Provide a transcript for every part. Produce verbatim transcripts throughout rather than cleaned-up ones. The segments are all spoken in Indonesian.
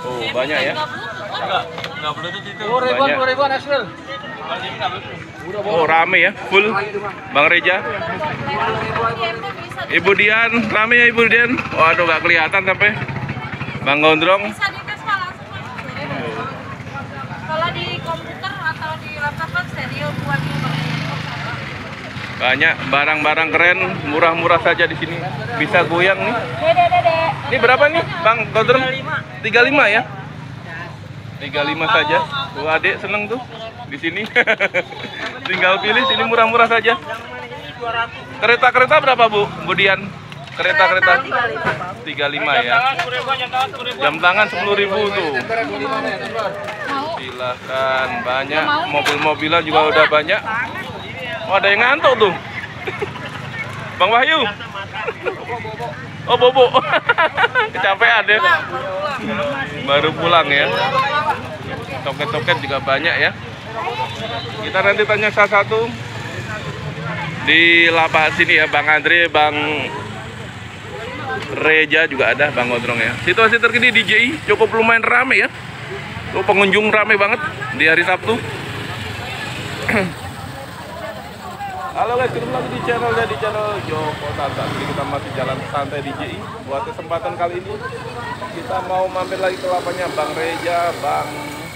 Oh, banyak ya. Enggak, enggak bluetooth itu. Oh, ribuan, Banyak. dua ribuan hasil. Oh, rame ya, full. Bang Reja. Ibu Dian, rame ya Ibu Dian. Waduh, nggak kelihatan sampai. Bang Gondrong. Bisa dites Pak, langsung Mas. Kalau di komputer atau di laptop kan stereo buat Banyak barang-barang keren, murah-murah saja di sini. Bisa goyang nih. Dede, dede. Ini berapa nih, Bang Gondrong? tiga puluh lima ya? tiga puluh lima saja. Tuh adik seneng tuh di sini. Tinggal pilih, sini murah-murah saja. Kereta-kereta berapa, Bu? Bu Dian? Kereta-kereta tiga puluh lima ya. Jam tangan sepuluh ribu tuh. Silahkan, banyak. Mobil-mobilan juga udah banyak. Oh, ada yang ngantuk tuh. Bang Wahyu. Oh, Bobo. Kecapean ya. Baru pulang ya. Toket-toket juga banyak ya. Kita nanti tanya salah satu di lapak sini ya, Bang Andre, Bang Reja juga ada, Bang Gondrong ya. Situasi terkini di J I cukup lumayan rame ya. Tuh pengunjung rame banget di hari Sabtu. Halo guys, ketemu lagi di channelnya di channel Joko Tanta. Jadi kita masih jalan santai di J I. Buat kesempatan kali ini kita mau mampir lagi ke lapaknya Bang Reja, Bang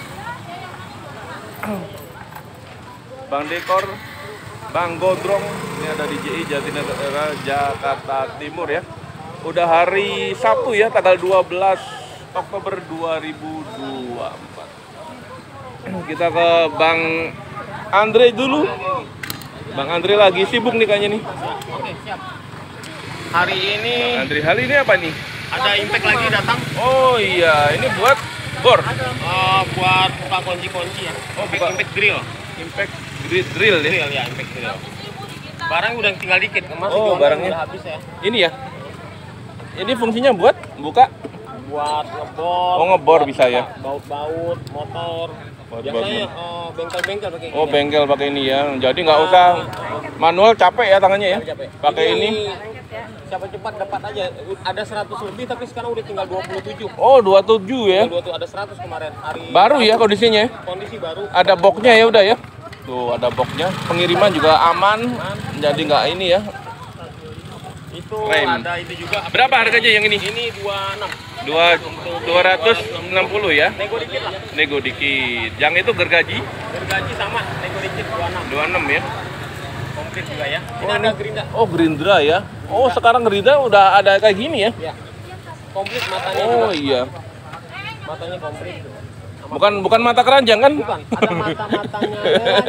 Bang Dekor, Bang Gondrong. Ini ada di J I Jatinegara, Jakarta Timur ya. Udah hari Sabtu ya, tanggal dua belas Oktober dua ribu dua puluh empat. Kita ke Bang Andre dulu. Bang Andre lagi sibuk nih kayaknya nih. Oke, siap. Hari ini Bang Andre, hari ini apa nih? ada impact lagi datang. Oh iya, ini buat bor. Uh, buat buka kunci-kunci ya. Oh, Impact, buka. impact grill. Impact drill, drill ya. Grill ya, impact grill. Barang udah tinggal dikit, Mas. Oh, jualan barangnya. udah habis ya. Ini ya. Ini fungsinya buat buka. Buat ngebor. Oh, ngebor buat bisa buka ya. Baut-baut, motor. Baut-baut. Biasanya uh, bengkel-bengkel pakai Oh, gini. bengkel pakai ini ya. Jadi nggak usah manual, capek ya tangannya ya. Capek. Pakai ini. Siapa cepat dapat aja. Ada seratus lebih tapi sekarang udah tinggal dua puluh tujuh. Oh, dua puluh tujuh ya. Tinggal dua puluh tujuh, ada seratus kemarin. Hari Baru ya kondisinya ya. kondisi baru. Ada boxnya ya udah ya. Tuh ada boxnya. Pengiriman juga aman. Jadi nggak ini ya. Itu Rem. ada itu juga. Berapa harganya yang ini? Ini dua puluh enam. Dua dua ratus enam puluh ya. Nego dikit lah. Nego dikit. Yang itu gergaji Gergaji sama, nego dikit dua puluh enam. dua puluh enam ya. Komplit juga ya. Ini Oh, ada ini- gerinda. Oh, Gerindra ya. Oh, sekarang Gerindra udah ada kayak gini ya. Ya. Komplit matanya Oh juga. iya. Matanya komplit. Bukan bukan mata keranjang kan? Bukan, ada mata-matanya.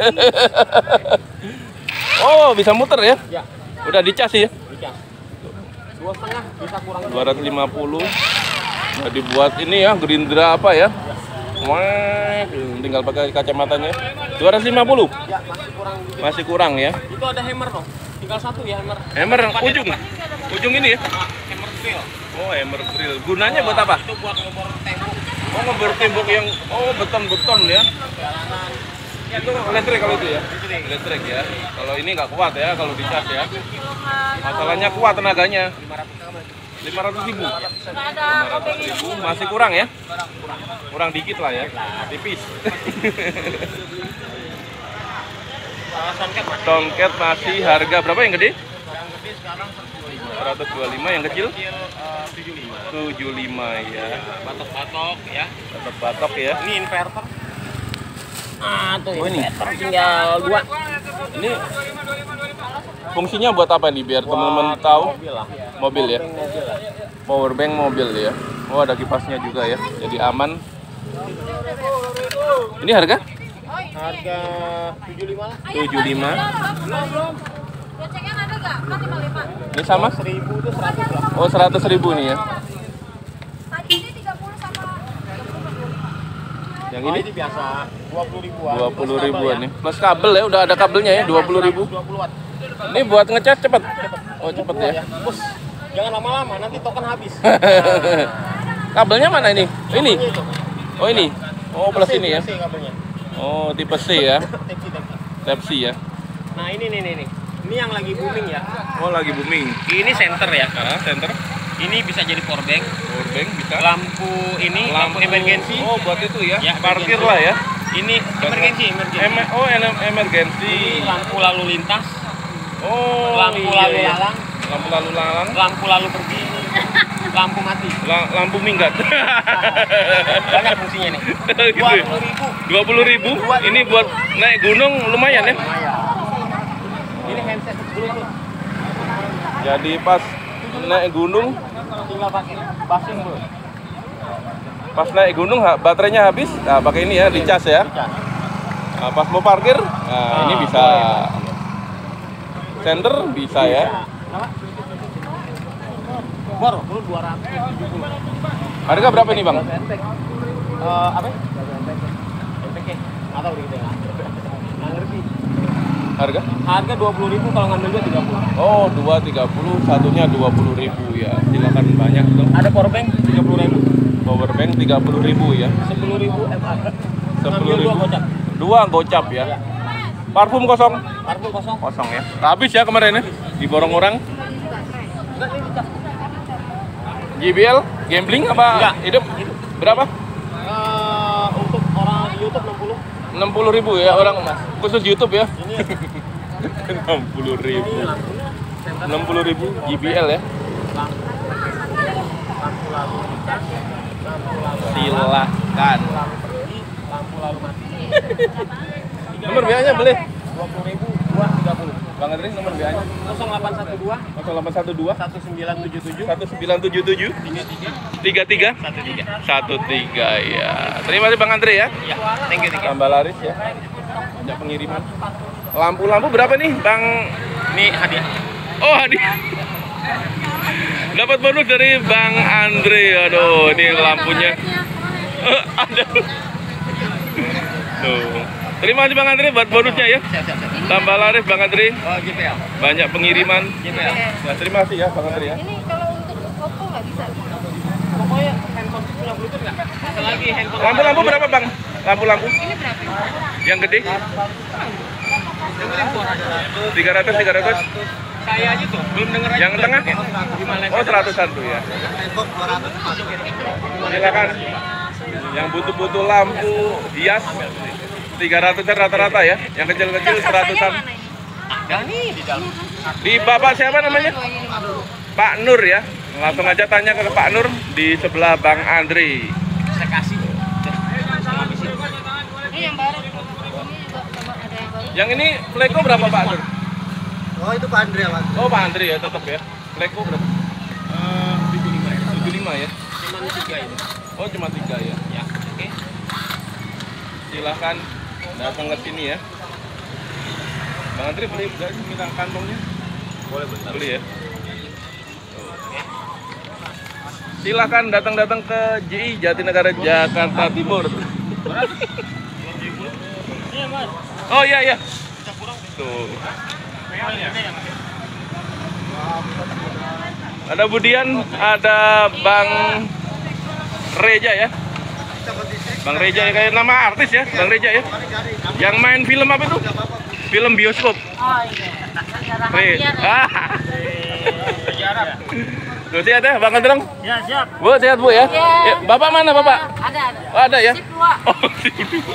Oh, bisa muter ya. Ya, Udah dicas ya. dicas. Dua setengah bisa kurang. dua ratus lima puluh. Nah, dibuat ini ya, Gerindra apa ya? Wah, tinggal pakai kacamatanya. dua ratus lima puluh. Ya, masih kurang dikit. Masih kurang ya. Itu ada hammer dong. Tinggal satu ya hammer. Hammer Depannya ujung. depan. Ujung ini ya. Nah, hammer grill. Oh, hammer drill. Gunanya buat apa? Itu buat ngebor tembok Oh, ngebor tembok yang oh beton-beton ya. jalanan. Itu elektrik kalau itu ya. Elektrik ya. Kalau ini nggak kuat ya kalau dicas ya. Masalahnya kuat tenaganya. lima ratus ribu. lima ratus ribu masih kurang ya? Kurang dikit lah ya. Tipis. Uh, Soundcat masih. Tongket masih harga berapa yang gede? Yang gede sekarang seratus dua puluh lima, yang kecil kecil uh, tujuh puluh lima. tujuh puluh lima ya. Batok-batok ya. Tetap batok ya. Ini inverter. Ah, tuh Oh, ini. inverter tinggal dua. Ini fungsinya buat apa nih biar teman-teman tahu? Mobil lah. Mobil ya. Powerbank mobil lah. Power bank mobil ya. Oh, ada kipasnya juga ya. Jadi aman. Ini harga Harga tujuh puluh lima lah. tujuh puluh lima. Gocengan ada nggak? Kan lima puluh lima. Ini sama? Seribu tuh seratus lah. Oh, seratus ribu nih ya. Tadi ini tiga puluh sama Yang Oh, ini ini biasa dua puluh ribuan. dua puluh Plus kabel ribuan ya. nih. Plus kabel ya, udah ada kabelnya ya, dua puluh ribu. dua puluh watt. Ini buat ngecas cepet. Oh, cepet ya. Bos, jangan lama-lama nanti token habis. Kabelnya mana ini? Ini. Kabelnya itu. Oh, ini. Oh, plus ini ya. Type C kabelnya. Oh, tipe C ya. Type C, Type C. Type C ya. Nah, ini nih nih nih. Ini yang lagi booming ya. Oh, lagi booming. Ini center ya. Ah, center. Ini bisa jadi power bank. Power bank bisa. Lampu ini lampu, emergensi. Oh, buat itu ya. Ya, Parkir emergency. lah ya. Ini emergensi, emergensi. Em oh, em- emergensi. Ini lampu lalu lintas, Oh, lampu iya, lalu iya. lalang, Lampu lalu lalang. lampu lalu pergi, lampu mati. La- lampu minggat. Banyak fungsinya nih. Gitu Dua ya? puluh ribu. dua puluh ribu. Ini buat naik gunung lumayan ya. Ini handset Bluetooth. Jadi pas naik gunung, Tinggal pakai basing bro. pas naik gunung ha- baterainya habis, nah pakai ini ya, dicas ya. Dicas. Nah, pas mau parkir, nah ini Ah, bisa. boleh. Center bisa ya. Apa? Bor, dulu dua ratus tujuh puluh. Harga berapa nih bang? Eh, apa? M P K. Atau udah gitu ya? Nggak ngerti. Harga? Harga dua puluh ribu kalau ngambil dua tiga puluh. Oh, dua tiga puluh, satunya dua puluh ribu ya. Silakan banyak tuh. Ada power bank tiga puluh ribu. Power bank tiga puluh ribu ya. sepuluh ribu M A. Sepuluh Ngambil ribu. dua gocap. Dua gocap ya. Iya. Parfum kosong. Parfum kosong. Kosong ya. Habis ya kemarin ya. Diborong orang. Enggak, ini dicas. J B L gambling apa Enggak. hidup? Berapa? Eh, untuk orang YouTube enam puluh. enam puluh ribu ya orang khusus YouTube ya. Ini ya. enam puluh ribu. Ini lampunya. Center. enam puluh ribu J B L ya. Lampu. Lampu lalu lintas. Lampu lalu lalang, Silakan. lampu pergi, lampu lalu mati. Nomor B A-nya boleh. dua puluh ribu, dua tiga puluh. Bang Andri nomor B A-nya nol delapan satu dua, nol delapan satu dua satu sembilan tujuh tujuh, satu sembilan tujuh tujuh tiga tiga, tiga tiga satu tiga. satu tiga ya. Terima kasih Bang Andri ya. Iya, thank you, thank you. Tambah laris ya. Ada pengiriman. Lampu-lampu berapa nih Bang? Ini hadiah. Oh, hadiah. Dapat bonus dari Bang Andri. Aduh, ini lampunya. Eh, ada. Tuh. Terima kasih Bang Andri buat bonusnya ya. Siap, siap, siap. Tambah laris Bang Andri. Oh, G P L. Banyak pengiriman. G P L. Ya, terima kasih ya Bang Andri ya. Ini kalau untuk Oppo nggak bisa. Pokoknya handphone punya Bluetooth nggak? Ada lagi handphone. Lampu-lampu berapa Bang? Lampu-lampu Ini berapa? yang gede? Dengerin suaranya. tiga ratus tiga ratus. Saya aja tuh belum denger aja. Yang tengah? Gimana? Oh, seratusan tuh ya. Handphone dua ratus. Silakan. Yang butuh-butuh lampu hias tiga ratusan rata-rata ya. Yang kecil-kecil seratusan. Ada nih di dalam. Di Bapak siapa namanya? Pak Nur ya. Langsung aja tanya ke Pak Nur di sebelah Bang Andri. Saya kasih. Ini yang baru. Ini juga sama ada yang baru. Yang ini Fleko berapa Pak Nur? Oh itu Pak Andre ya Pak. Oh Pak Andri ya tetap ya. Fleko berapa? tujuh lima ya. tujuh puluh lima ya. Cuma tiga ini. Oh cuma tiga ya. Ya, oke. Silahkan datang ke sini ya. Bang Andri beli nggak sih minta kantongnya? Boleh beli ya. Silahkan datang-datang ke J I Jatinegara Jakarta Timur. Oh iya iya. Tuh. Ada Budian, ada Bang Reja ya. Bang Reja ya, kayak nama artis ya, Bang Reja ya. Yang main film apa tuh? Film bioskop. Oh iya. Sejarah Re. hadiah. Ah. Tuh sehat ya, Bang Kendrong? Ya, siap. Bu, sehat Bu ya? Iya. Ya, Bapak mana Bapak? Ada ada. Oh, ada ya? Sip dua. Oh, sip dua.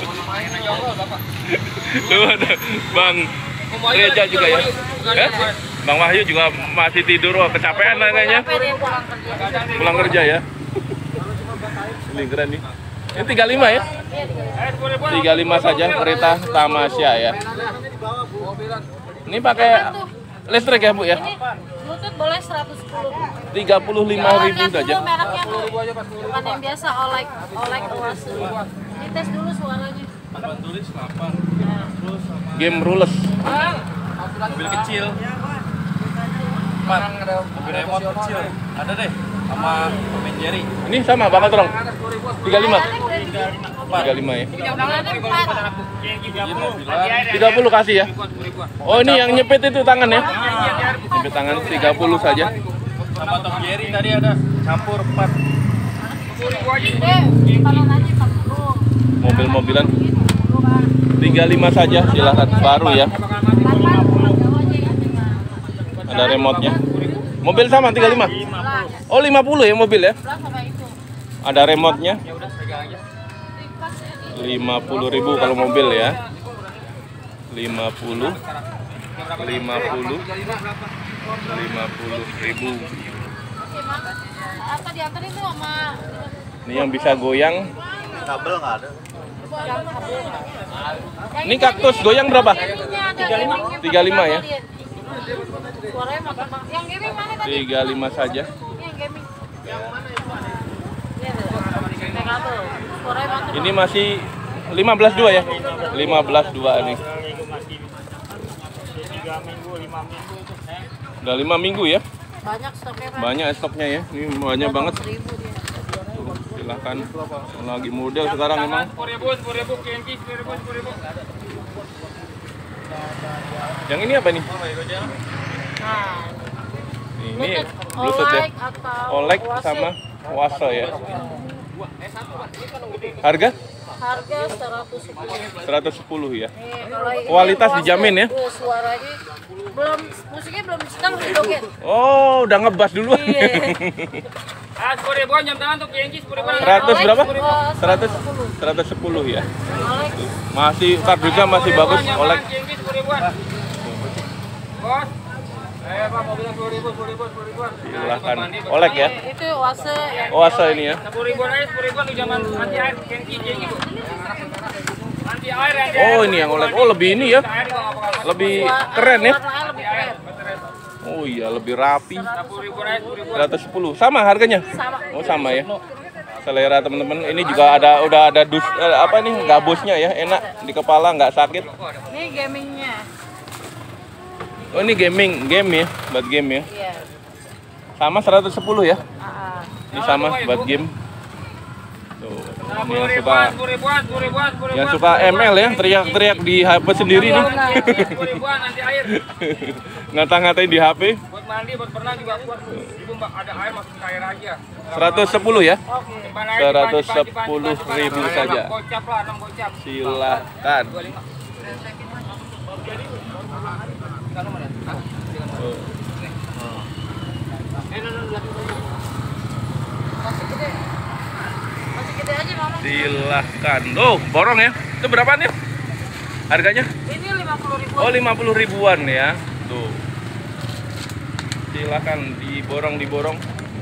Tuh ada Bang Reja juga ya. Eh? Bang Wahyu juga masih tidur, oh, kecapean lah kayaknya. Sampai dia pulang kerja. Pulang kerja ya. Ini keren nih. Ini tiga puluh lima ya? tiga puluh lima saja kereta Tamasya ya. Ini pakai listrik ya Bu ya? Ini Bluetooth boleh seratus sepuluh. tiga puluh lima ribu Lihat saja. dulu mereknya tuh. Bukan yang biasa Olek Olek Oase. Dites dulu suaranya. Game rules. Mobil kecil. Pak, mobil remote kecil. Ada deh sama Tom and Jerry. Ini sama Bang Kendrong? tiga puluh lima? tiga puluh lima ya? tiga puluh kasih ya? Oh ini yang nyepit itu tangan ya? Nyepit tangan tiga puluh saja. Sama Tom Jerry tadi ada campur empat. Eh, kalau nanti empat puluh. Mobil-mobilan tiga puluh lima saja, silahkan baru ya. Ada remote-nya. Mobil sama tiga puluh lima? Oh, lima puluh ya mobil ya? sebelas sama itu. Ada remote-nya. Ya udah pegang aja. Lipas ya. lima puluh ribu kalau mobil ya. lima puluh. lima puluh. lima puluh ribu. Oke, Mak. Apa diantarin tuh sama Ini yang bisa goyang. Kabel nggak ada. yang kabel? Yang Ini kaktus goyang berapa? tiga puluh lima. tiga puluh lima ya? Suaranya mantap banget. Yang gaming mana tadi? tiga puluh lima saja. Ini yang gaming. Yang mana yang mana? Iya tuh. Kayak kabel. Suaranya mantap. Ini masih lima belas dua ya? lima belas dua nih. Udah lima minggu ya? Banyak stoknya, Pak. Banyak stoknya ya. Ini banyak banget. Seribu dia. Tuh, silahkan. Lagi model sekarang emang. sepuluh ribu, sepuluh ribu, K N K, sepuluh ribu, sepuluh ribu. Yang ini apa nih? Nah, Ini Bluetooth ya. Olek sama Waso ya. Harga harga seratus sepuluh. seratus sepuluh ya. Nih, kalau ini Kualitas Bose, dijamin ya? tuh, suaranya belum, musiknya belum disetel, belum joget. Oh, udah ngebas duluan. Iya. Ah, sepuluh ribuan jam tangan tuh K N K, sepuluh ribuan. seratus berapa? Oh, seratus sepuluh. seratus sepuluh ya. Olek. Masih kardusnya masih bagus olek. K N K sepuluh ribuan. Bos. Eh, Pak, mobilnya sepuluh ribu, sepuluh ribu, sepuluh ribuan. Silahkan. Olek ya. Itu Oase yang Oase ini ya. sepuluh ribuan aja, sepuluh ribuan tuh zaman anti air, K N K, K N K, Bu. Anti air, anti air. Oh, ini yang olek. Oh, lebih ini ya. Air juga nggak bakal. Lebih keren ya. warnanya lebih keren. Oh iya, lebih rapi. sepuluh ribuan aja, sepuluh ribuan. seratus sepuluh. Sama harganya? Sama. Oh, sama ya. Selera teman-teman. Ini juga ada udah ada dus eh, apa nih? Gabusnya ya. Enak di kepala, nggak sakit. Ini gamingnya. Oh, ini gaming, game ya, buat game ya. Iya. Sama seratus sepuluh ya. Ah, ah. Ini sama buat game. Tuh, ini sepuluh yang suka ribuan, sepuluh ribuan, sepuluh ribuan, sepuluh ribuan. yang suka M L ya, teriak-teriak di H P sendiri nih. sepuluh ribuan anti air. Ngata-ngatain di H P. Buat mandi, buat berenang juga kuat. Ibu Mbak ada air masuk ke air aja. seratus sepuluh ya. Oke. Depan air, seratus dipan, dipan, sepuluh dipan, dipan, ribu dipan. saja. enam gocap lah, enam gocap. Silakan. dua puluh lima. Tuh. Masih gede. Masih gede aja, Mama. Silahkan. Oh, borong ya. Itu berapa nih? Harganya? Ini lima puluh ribu. Oh, lima puluh ribuan ya. Tuh. Silakan diborong diborong.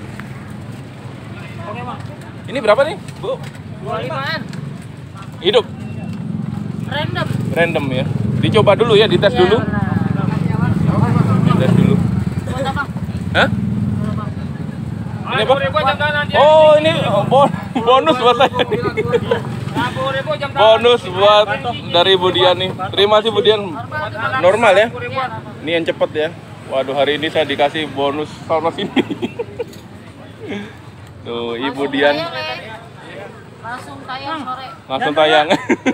Ini berapa nih, Bu? dua puluh limaan. Hidup Random. random ya. Dicoba dulu ya, dites dulu. Ya, benar. Dites dulu. Buat apa? Hah? Buat apa? Ini apa? sepuluh ribuan jam tangan anti air. Oh, ini bon- bonus buat saya. sepuluh ribu jam tangan. Bonus buat dari Budian nih. Terima kasih Budian. Normal ya. sepuluh ribuan. Ini yang cepet ya. Waduh, hari ini saya dikasih bonus sama sini. Tuh, Ibu Dian Tayang, eh. Langsung tayang sore. langsung tayang.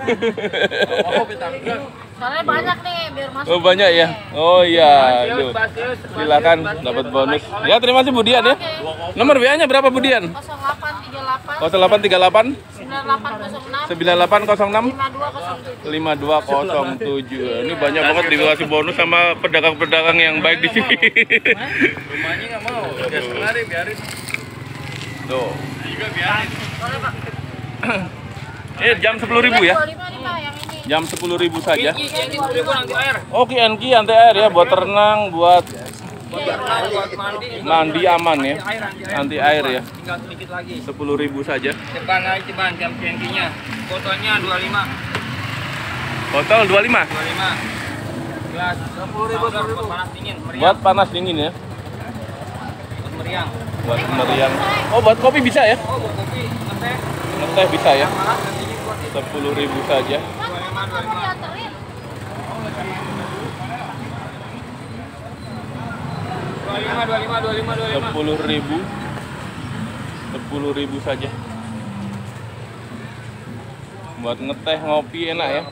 Soalnya banyak nih biar masuk. Oh, banyak ya. Oh iya, tuh. Basius, Silakan dapat bonus. Ya, terima kasih Budian ya. Nomor W A-nya berapa Budian? nol delapan tiga delapan nol delapan tiga delapan sembilan delapan nol enam sembilan delapan nol enam lima dua nol tujuh. lima dua nol tujuh. Ini banyak banget dikasih bonus sama pedagang-pedagang yang baik di sini. Rumahnya nggak mau. Ya sekali biarin. Tuh. Juga biarin. Boleh, Pak. Eh, jam sepuluh ribu ya? dua puluh lima nih, Pak, yang ini. Jam sepuluh ribu saja. K N K sepuluh ribu anti air. Oke, N K anti air ya, buat renang, buat Buat berenang, buat mandi. mandi aman ya. Air, anti air. Anti air ya. Tinggal sedikit lagi. sepuluh ribu saja. Depan aja ceban jam K N K-nya. Fotonya dua puluh lima. Botol dua puluh lima. dua puluh lima. Gelas sepuluh ribu, sepuluh ribu. Buat panas dingin, meriang. Buat panas dingin ya. Buat meriang. Buat meriang. Oh, buat kopi bisa ya? Oh, buat kopi, ngeteh. Ngeteh bisa ya. Malah gantinya buat itu. sepuluh ribu saja. Mas, dua puluh lima, kamu dua puluh lima. dianterin. dua puluh lima, dua puluh lima, dua puluh lima, dua puluh lima. sepuluh ribu. sepuluh ribu saja. Buat ngeteh ngopi enak ya.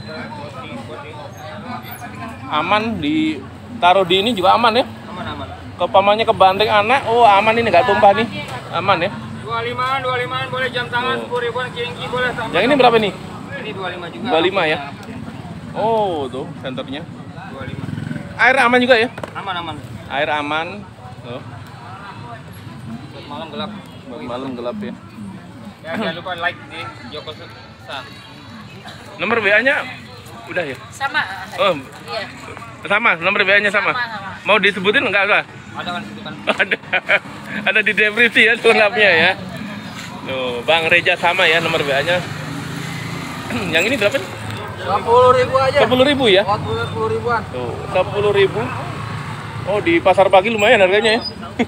Aman ditaruh di ini juga aman ya. Aman, aman. Kepamannya kebanting anak, oh aman ini nggak tumpah nih. Aman ya. dua puluh lima, dua puluh lima boleh jam tangan, sepuluh ribuan K N K boleh sama. Yang ini berapa nih? Ini dua puluh lima juga. dua puluh lima ya. Oh, tuh senternya. dua puluh lima. Air aman juga ya? Aman, aman. Air aman. Tuh. malam gelap. Malam gelap ya. Ya, jangan lupa like di Joko San. Nomor W A-nya udah ya? Sama. Oh, Iya. sama. Nomor W A-nya sama. Sama, sama. Mau disebutin enggak usah? Ada kan sebutan. Ada. Ada di deskripsi ya sunapnya ya. Tuh, Bang Reja sama ya nomor W A-nya. Yang ini berapa nih? Sepuluh ribu aja. Sepuluh ribu ya? Sepuluh ribuan. Tuh, sepuluh ribu. Oh, di pasar pagi lumayan harganya ya.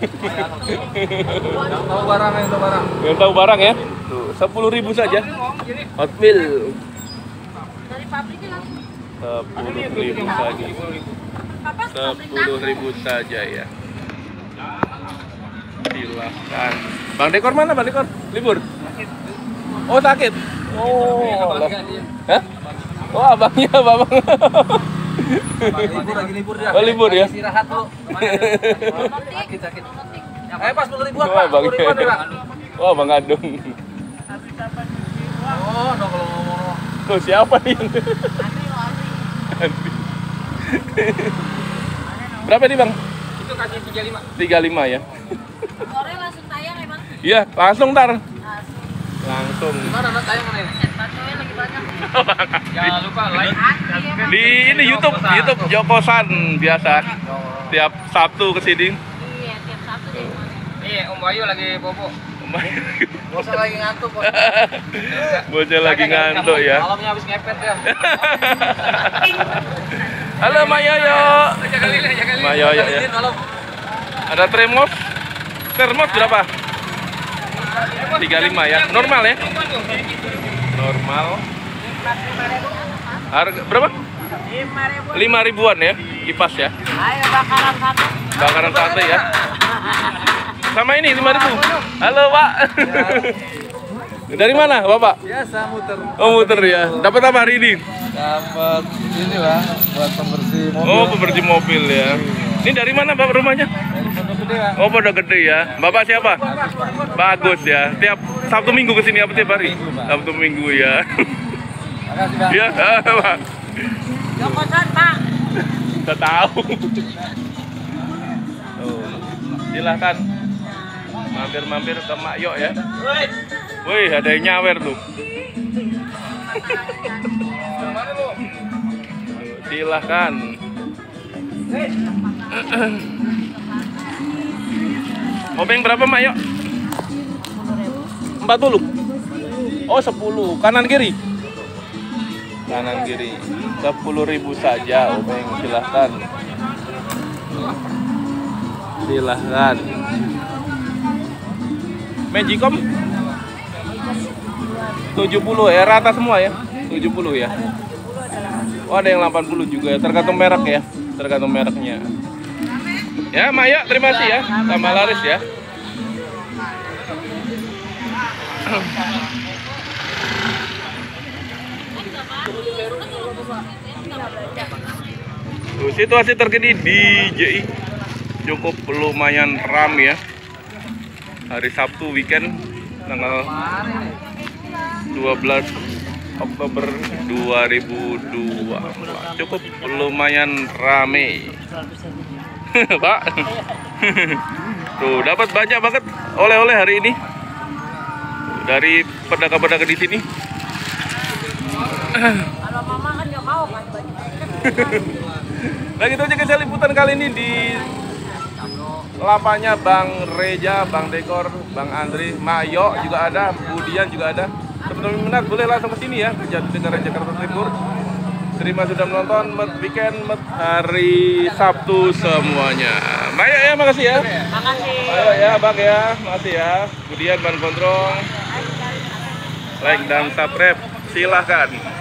Yang tahu barang, yang tahu barang. Yang tahu barang ya. Tuh, sepuluh ribu saja. Hot Wheel. Dari pabriknya langsung. Sepuluh ribu saja. Papa Sepuluh ribu saja ya. Silahkan. Bang Dekor mana Bang Dekor? Libur? Oh sakit. Oh. lah. Hah? Oh abangnya babang. Libur lagi libur dia. Oh libur ya. Istirahat dulu. sakit sakit. Eh pas sepuluh ribuan Wah Pak. bang. sepuluh ribuan ya Pak. Wah Bang Adung. Oh, dong kalau ngomong. Tuh siapa nih? Berapa nih Bang? Itu kasih tiga puluh lima. tiga puluh lima ya. Sore langsung tayang emang. Iya, langsung ntar. Langsung. Langsung. Gimana nak tayang mana ini? Batunya lagi banyak. Jangan lupa like. Antri emang. Di ini YouTube, YouTube Jokosan biasa. Tiap Sabtu ke sini. Iya, tiap Sabtu deh. Iya, Om Bayu lagi bobo. Bosnya lagi ngantuk kok. Bocah lagi ngantuk ya. Malamnya habis ngepet ya. Halo Mayoyo. Mayoyo ya. Halo. Ada termos. Termos berapa? tiga puluh lima ya. Normal ya? Normal. Harga berapa? lima ribu. lima ribuan ya. Kipas ya. Ayo bakaran satu. Bakaran sate ya. Sama ini lima ribu. Halo, Pak. Dari mana, Bapak? Biasa muter. Oh, muter ya. Dapat apa hari ini? Dapat inilah buat pembersih mobil. Oh, pembersih mobil ya. Ini dari mana, Bapak rumahnya? Dari Pondok Gede Pak. Oh, Pondok Gede ya. Bapak siapa? Bagus ya. Tiap Sabtu Minggu ke sini apa tiap hari? Sabtu Minggu ya. Makasih Pak. Iya, Pak. Jokosan, Pak. Kita tahu. Tuh. Silahkan mampir-mampir ke Mak Yok ya. Wih, ada yang nyawer tuh. Tuh, silahkan. Obeng berapa Mak Yok? empat puluh. Oh, sepuluh. Kanan kiri. Kanan kiri. sepuluh ribu saja, Obeng. Silahkan. Silahkan. Magicom tujuh puluh ya, rata semua ya. tujuh puluh ya. Oh, ada yang delapan puluh juga ya, tergantung merek ya. Tergantung mereknya. Ya, Maya, terima kasih ya. Tambah laris ya. Tuh, situasi terkini di J I cukup lumayan ramai ya. Hari Sabtu weekend tanggal dua belas Oktober dua ribu dua puluh empat. Cukup lumayan rame. Pak. Tuh, dapat banyak banget oleh-oleh hari ini. Dari pedagang-pedagang di sini. Kalau mama kan nggak mau kan banyak. Nah, gitu aja guys liputan kali ini di lapanya Bang Reja, Bang Dekor, Bang Andri, Mayo juga ada, Budian juga ada. Teman-teman minat boleh langsung ke sini ya, ke Jatinegara Jakarta Timur. Terima sudah menonton Met Weekend Met hari Sabtu semuanya. Mayo ya, makasih ya. Makasih. Mayo ya, Bang ya, makasih ya. Budian, Ban Gondrong, like dan subscribe, silahkan.